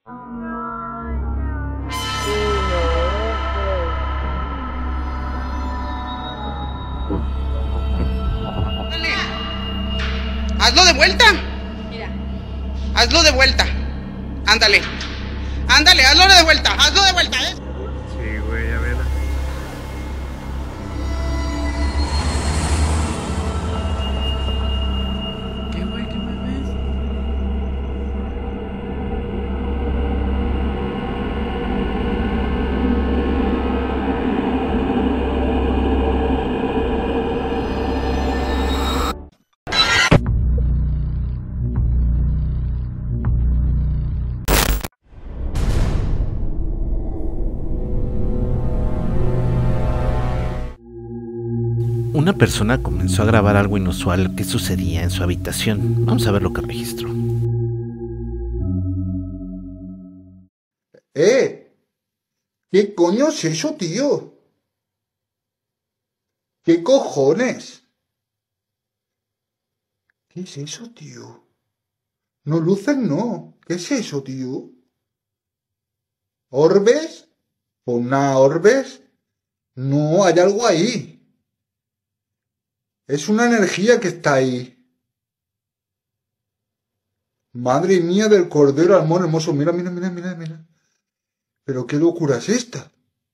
Dale. Hazlo de vuelta. Mira. Hazlo de vuelta. Ándale. Ándale, hazlo de vuelta. Hazlo de vuelta, ¿eh? Sí, güey, ya vela. ¿Qué, güey? ¿Qué me ves? Una persona comenzó a grabar algo inusual que sucedía en su habitación. Vamos a ver lo que registró. ¿Qué coño es eso, tío? ¿Qué cojones? ¿Qué es eso, tío? No, luces no. ¿Qué es eso, tío? ¿Orbes? ¿Una orbes? No, hay algo ahí. Es una energía que está ahí. Madre mía del Cordero Amor Hermoso. Mira, mira, mira, mira, mira. Pero qué locura es esta.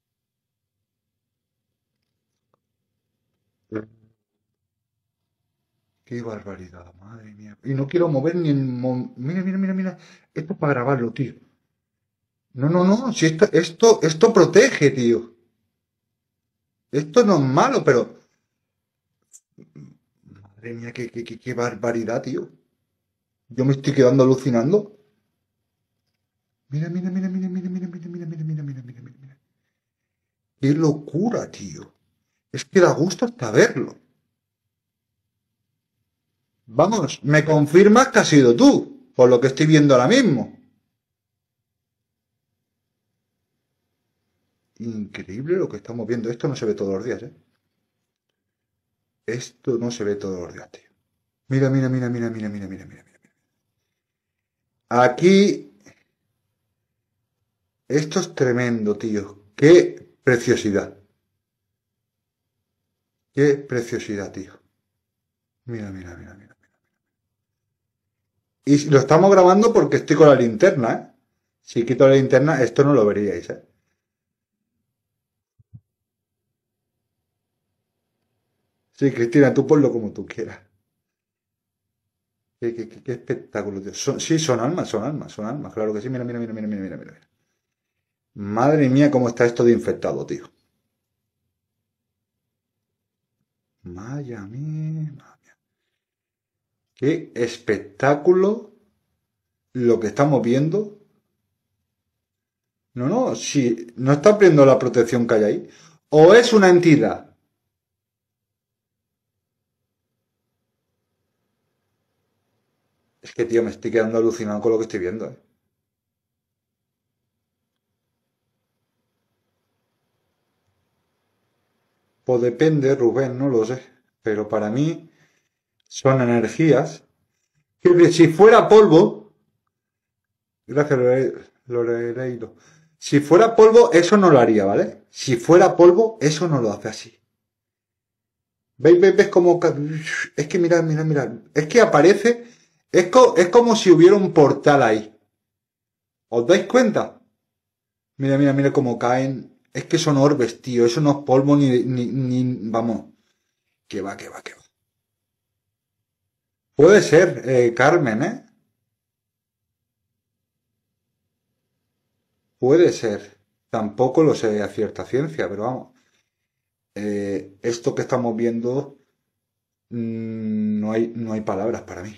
Qué barbaridad, madre mía. Y no quiero mover ni el... Mira, mira, mira, mira. Esto es para grabarlo, tío. No, no, no. Si esto protege, tío. Esto no es malo, pero... Madre mía, qué barbaridad, tío. Yo me estoy quedando alucinando. Mira, mira, mira, mira, mira, mira, mira, mira, mira, mira, mira, mira, mira, mira. Qué locura, tío. Es que da gusto hasta verlo. Vamos, me confirmas que has sido tú, por lo que estoy viendo ahora mismo. Increíble lo que estamos viendo. Esto no se ve todos los días, ¿eh? Esto no se ve todos los días, tío. Mira, mira, mira, mira, mira, mira, mira, mira, mira. Aquí... Esto es tremendo, tío. Qué preciosidad. Qué preciosidad, tío. Mira, mira, mira, mira. Y lo estamos grabando porque estoy con la linterna, ¿eh? Si quito la linterna, esto no lo veríais, ¿eh? Sí, Cristina, tú ponlo como tú quieras. Qué espectáculo, tío. Sí, son almas, son almas, son almas. Claro que sí. Mira, mira, mira, mira, mira, mira, mira. Madre mía, cómo está esto de infectado, tío. Vaya mía. Qué espectáculo lo que estamos viendo. No, no, si no está viendo la protección que hay ahí. O es una entidad. Es que, tío, me estoy quedando alucinado con lo que estoy viendo, ¿eh? Pues depende, Rubén, no lo sé. Pero para mí son energías que si fuera polvo, gracias Loreiro, si fuera polvo eso no lo haría, ¿vale? Si fuera polvo eso no lo hace así. ¿Veis? ¿Veis cómo? Es que mirad, mirad, mirad. Es que aparece, es como si hubiera un portal ahí. ¿Os dais cuenta? Mira, mira, mira cómo caen. Es que son orbes, tío. Eso no es polvo ni vamos. Que va, que va, que va. Puede ser, Carmen, ¿eh? Puede ser. Tampoco lo sé a cierta ciencia, pero vamos. Esto que estamos viendo, no hay palabras para mí.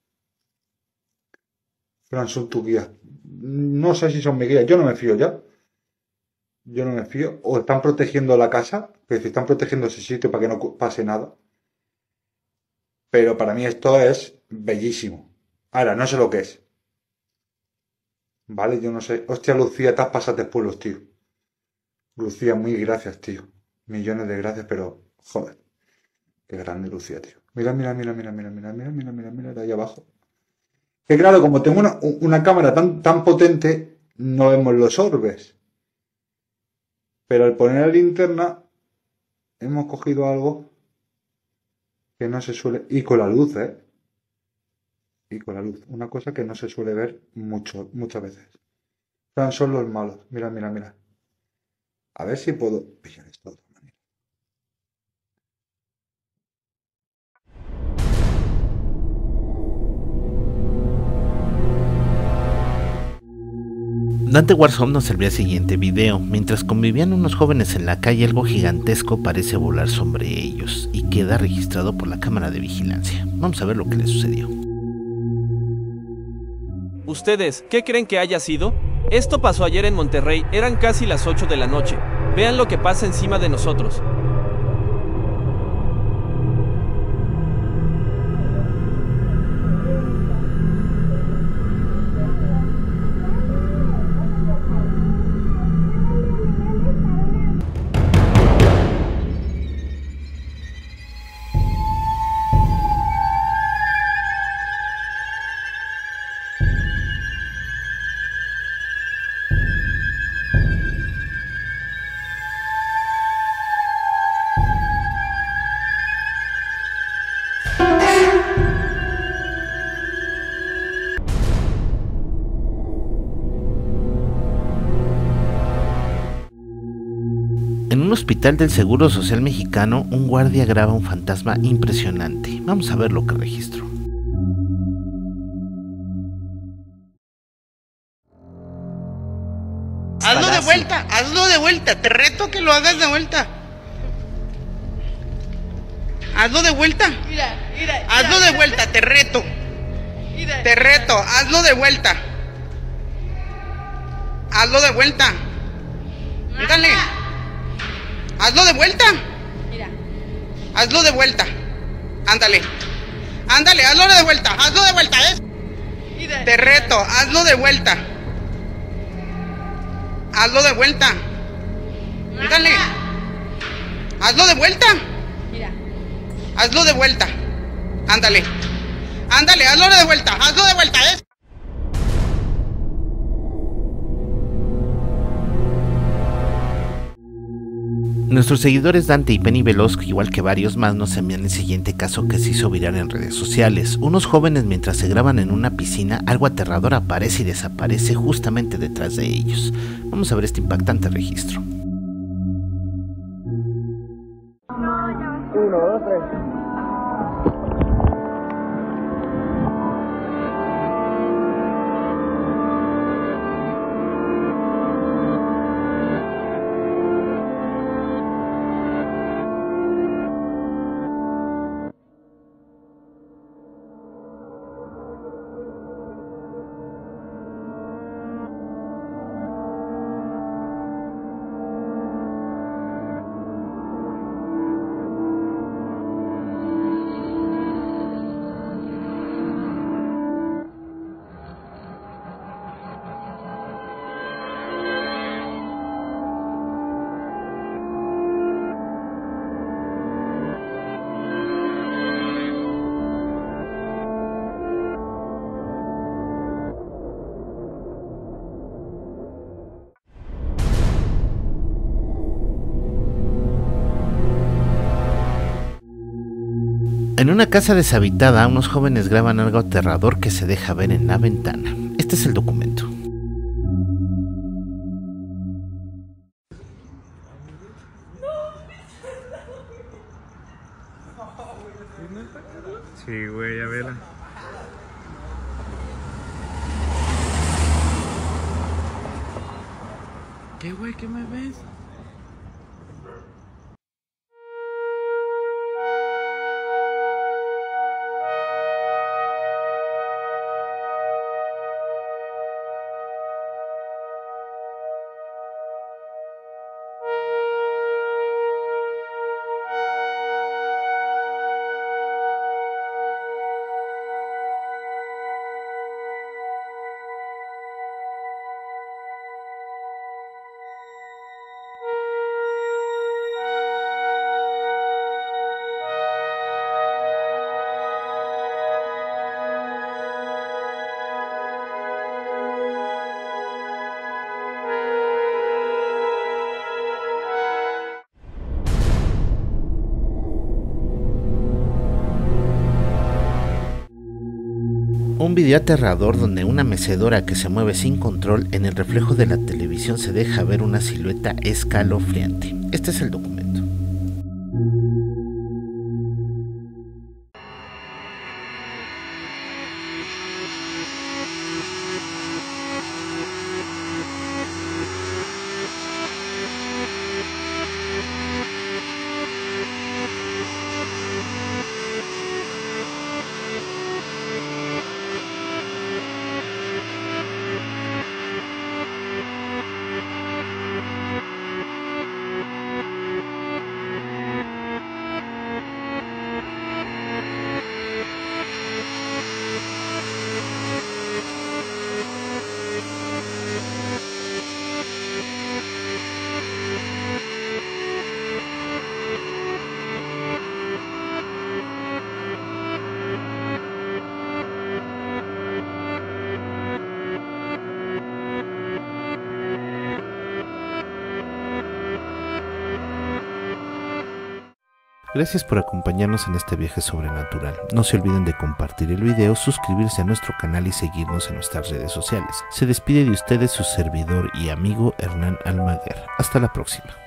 Fran, son tus guías. No sé si son mis guías. Yo no me fío ya. Yo no me fío. O están protegiendo la casa, que si están protegiendo ese sitio para que no pase nada. Pero para mí esto es bellísimo. Ahora, no sé lo que es. Vale, yo no sé. Hostia, Lucía, te has pasado de pueblos, tío. Lucía, muy gracias, tío. Millones de gracias, pero... Joder. Qué grande Lucía, tío. Mira, mira, mira, mira, mira, mira, mira, mira, mira, mira, de ahí abajo. Que claro, como tengo una cámara tan potente, no vemos los orbes. Pero al poner la linterna hemos cogido algo que no se suele... Y con la luz, ¿eh? Y con la luz. Una cosa que no se suele ver muchas veces. Son los malos. Mira, mira, mira. A ver si puedo pillar esto de otra manera. Dante Warzone nos envía el siguiente video. Mientras convivían unos jóvenes en la calle, algo gigantesco parece volar sobre ellos y queda registrado por la cámara de vigilancia. Vamos a ver lo que les sucedió. ¿Ustedes qué creen que haya sido? Esto pasó ayer en Monterrey, eran casi las 8 de la noche. Vean lo que pasa encima de nosotros. En un hospital del Seguro Social Mexicano, un guardia graba un fantasma impresionante. Vamos a ver lo que registró. Hazlo de vuelta, te reto que lo hagas de vuelta. Hazlo de vuelta. Hazlo de vuelta, te reto. Te reto, hazlo de vuelta. Hazlo de vuelta. Dale. Hazlo de vuelta. Hazlo de vuelta. Ándale. Ándale, hazlo de vuelta. Hazlo de vuelta, Te reto, hazlo de vuelta. Hazlo de vuelta. Dale. Hazlo de vuelta. Hazlo de vuelta. Ándale. Ándale, hazlo de vuelta. Hazlo de vuelta, Nuestros seguidores Dante y Penny Veloz, igual que varios más, nos envían el siguiente caso que se hizo viral en redes sociales. Unos jóvenes, mientras se graban en una piscina, algo aterrador aparece y desaparece justamente detrás de ellos. Vamos a ver este impactante registro. 1, 2, 3. En una casa deshabitada, unos jóvenes graban algo aterrador que se deja ver en la ventana. Este es el documento. Sí, güey, ya vela. ¿Qué, güey? ¿Qué me ves? Un video aterrador donde una mecedora que se mueve sin control en el reflejo de la televisión se deja ver una silueta escalofriante. Este es el documento. Gracias por acompañarnos en este viaje sobrenatural. No se olviden de compartir el video, suscribirse a nuestro canal y seguirnos en nuestras redes sociales. Se despide de ustedes su servidor y amigo Hernán Almaguer. Hasta la próxima.